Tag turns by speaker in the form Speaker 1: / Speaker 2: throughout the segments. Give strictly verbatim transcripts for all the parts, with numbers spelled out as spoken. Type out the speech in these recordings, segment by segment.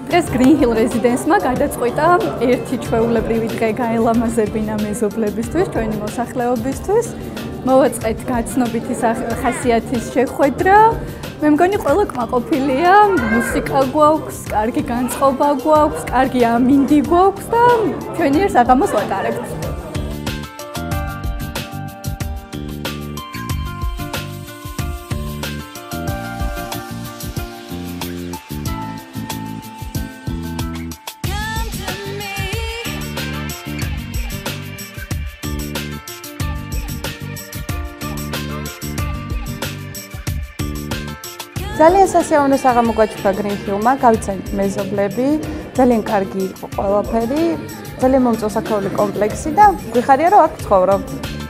Speaker 1: დღეს Green Hill Residence-მა გადაწყვიტა ერთი ჩვეულებრივი დღე გაელამაზებინა მეზობლებისთვის, ჩვენი მოსახლეობისთვის. მოვაწყეთ გაცნობითი ხასიათის შეხვედრა. მე მგონი ყველა კმაყოფილია, მუსიკა გვაქვს, კარგი განწყობა გვაქვს, კარგი ამინდი გვაქვს და ჩვენი ერთ საღამოს ვატარებთ.
Speaker 2: ძალიან სასიამოვნო საღამო გაჩვდა Green Hill-მა, გავიცანით მეზობლები, ძალიან კარგი იყო ყველაფერი, ძალიან მომწონსაქრეული კომპლექსი და გვიხარია რომ აქ ვცხოვრობ.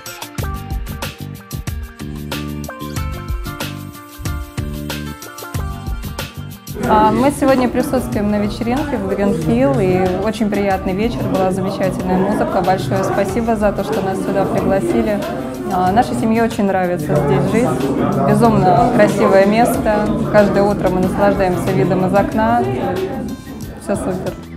Speaker 3: Мы сегодня присутствуем на вечеринке в Green Hill, и очень приятный вечер, была замечательная музыка. Большое спасибо за то, что нас сюда пригласили. Нашей семье очень нравится здесь жить. Безумно красивое место. Каждое утро мы наслаждаемся видом из окна. Все супер.